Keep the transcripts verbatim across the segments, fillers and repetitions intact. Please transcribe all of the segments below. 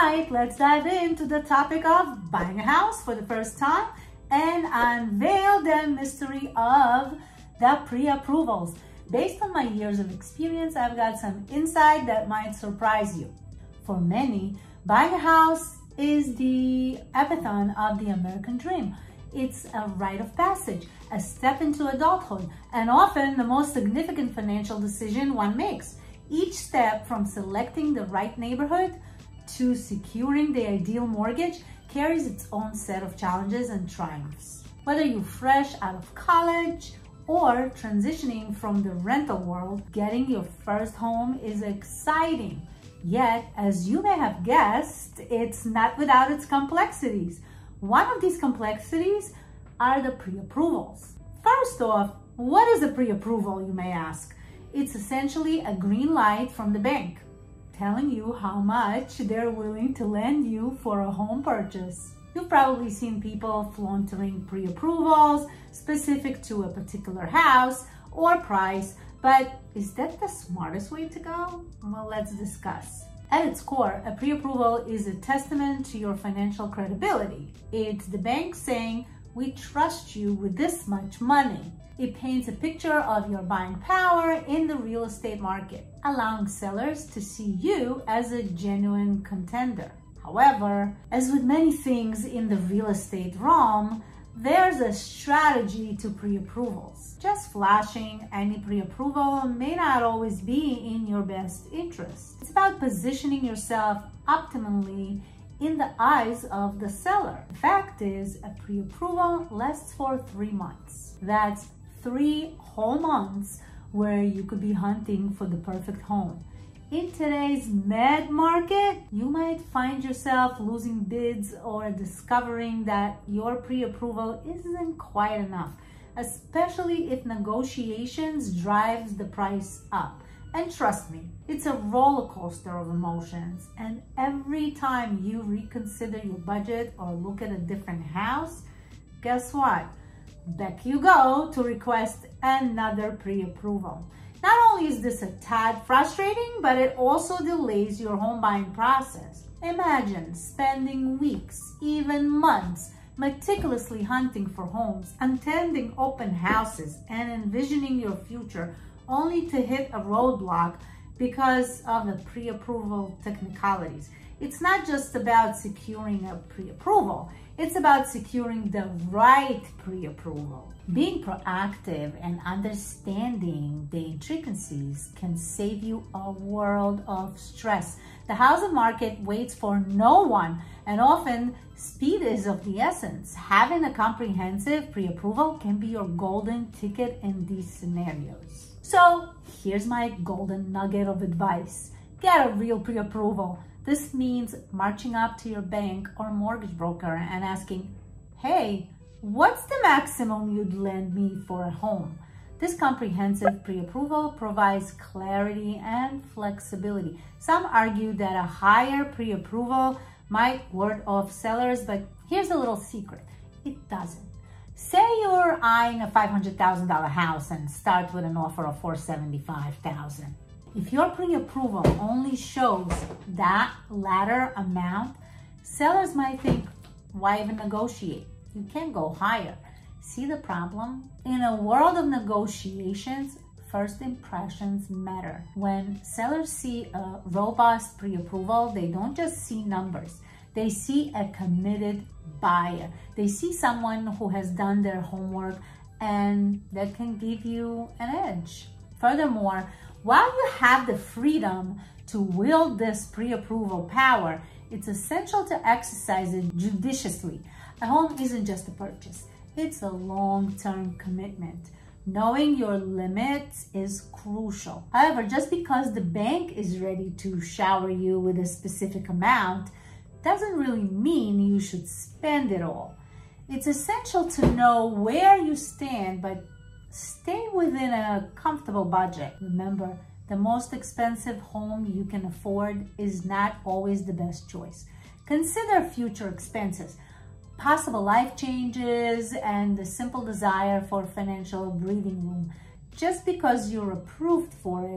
right, let's dive into the topic of buying a house for the first time and unveil the mystery of the pre-approvals. Based on my years of experience, I've got some insight that might surprise you. For many, buying a house is the epitome of the American dream. It's a rite of passage, a step into adulthood, and often the most significant financial decision one makes. Each step, from selecting the right neighborhood to securing the ideal mortgage, carries its own set of challenges and triumphs. Whether you're fresh out of college or transitioning from the rental world, getting your first home is exciting. Yet, as you may have guessed, it's not without its complexities. One of these complexities are the pre-approvals. First off, what is a pre-approval, you may ask? It's essentially a green light from the bank, telling you how much they're willing to lend you for a home purchase. You've probably seen people flaunting pre-approvals specific to a particular house or price, but is that the smartest way to go? Well, let's discuss. At its core, a pre-approval is a testament to your financial credibility. It's the bank saying, "We trust you with this much money." It paints a picture of your buying power in the real estate market, allowing sellers to see you as a genuine contender. However, as with many things in the real estate realm, there's a strategy to pre-approvals. Just flashing any pre-approval may not always be in your best interest. It's about positioning yourself optimally in the eyes of the seller. The fact is, a pre-approval lasts for three months. That's three whole months where you could be hunting for the perfect home. In today's mad market, you might find yourself losing bids or discovering that your pre-approval isn't quite enough, especially if negotiations drives the price up. And trust me, it's a roller coaster of emotions. And every time you reconsider your budget or look at a different house, guess what? Back you go to request another pre-approval. Not only is this a tad frustrating, but it also delays your home buying process. Imagine spending weeks, even months, meticulously hunting for homes, attending open houses, and envisioning your future, only to hit a roadblock because of the pre-approval technicalities. It's not just about securing a pre-approval, it's about securing the right pre-approval. Being proactive and understanding the intricacies can save you a world of stress. The housing market waits for no one, and often speed is of the essence. Having a comprehensive pre-approval can be your golden ticket in these scenarios. So here's my golden nugget of advice. Get a real pre-approval. This means marching up to your bank or mortgage broker and asking, "Hey, what's the maximum you'd lend me for a home?" This comprehensive pre-approval provides clarity and flexibility. Some argue that a higher pre-approval might ward off sellers, but here's a little secret. It doesn't. Say you're eyeing a five hundred thousand dollar house and start with an offer of four hundred seventy-five thousand dollars. If your pre-approval only shows that latter amount, sellers might think, why even negotiate? You can't go higher. See the problem? In a world of negotiations, first impressions matter. When sellers see a robust pre-approval, they don't just see numbers. They see a committed buyer. They see someone who has done their homework and that can give you an edge. Furthermore, while you have the freedom to wield this pre-approval power, it's essential to exercise it judiciously. A home isn't just a purchase, it's a long-term commitment. Knowing your limits is crucial. However, just because the bank is ready to shower you with a specific amount doesn't really mean you should spend it all. It's essential to know where you stand, but stay within a comfortable budget. Remember, the most expensive home you can afford is not always the best choice. Consider future expenses, possible life changes, and the simple desire for financial breathing room. Just because you're approved for it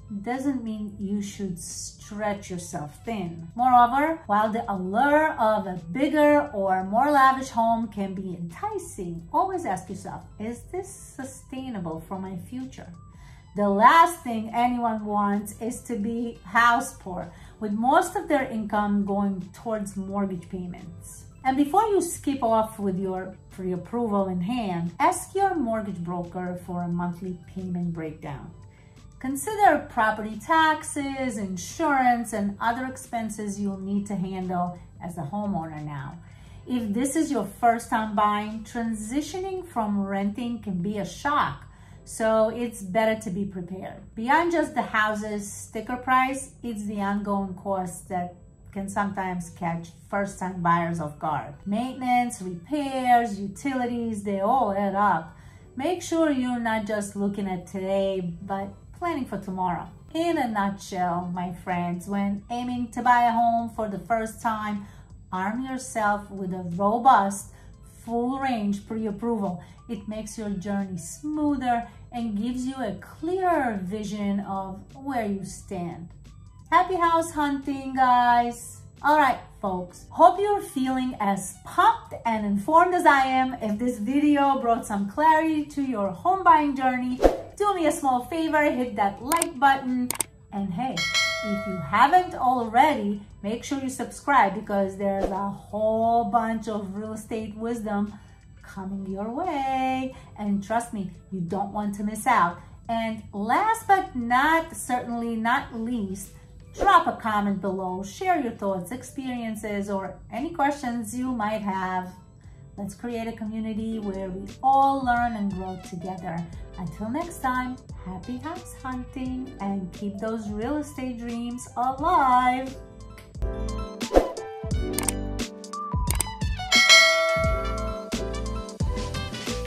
doesn't mean you should stretch yourself thin. Moreover, while the allure of a bigger or more lavish home can be enticing, always ask yourself, is this sustainable for my future? The last thing anyone wants is to be house poor, with most of their income going towards mortgage payments. And before you skip off with your pre-approval in hand, ask your mortgage broker for a monthly payment breakdown. Consider property taxes, insurance, and other expenses you'll need to handle as a homeowner now. If this is your first time buying, transitioning from renting can be a shock, so it's better to be prepared. Beyond just the house's sticker price, it's the ongoing costs that can sometimes catch first-time buyers off guard. Maintenance, repairs, utilities, they all add up. Make sure you're not just looking at today, but planning for tomorrow. In a nutshell, my friends, when aiming to buy a home for the first time, arm yourself with a robust, full-range pre-approval. It makes your journey smoother and gives you a clearer vision of where you stand. Happy house hunting, guys. All right, folks. Hope you're feeling as pumped and informed as I am. If this video brought some clarity to your home buying journey, do me a small favor, hit that like button. And hey, if you haven't already, make sure you subscribe because there's a whole bunch of real estate wisdom coming your way. And trust me, you don't want to miss out. And last but not certainly not least, drop a comment below, share your thoughts, experiences, or any questions you might have. Let's create a community where we all learn and grow together. Until next time, happy house hunting and keep those real estate dreams alive.